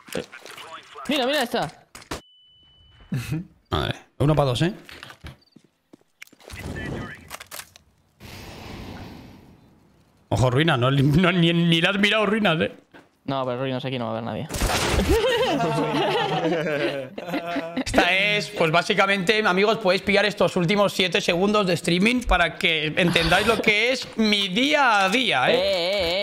Mira, mira esta. Madre. 1 para 2, ¿eh? Ojo, ruinas. Ni le has mirado ruinas, ¿eh? No, pero ruinas aquí no va a haber nadie. Esta es, pues básicamente, amigos, podéis pillar estos últimos 7 segundos de streaming para que entendáis lo que es mi día a día, ¿eh?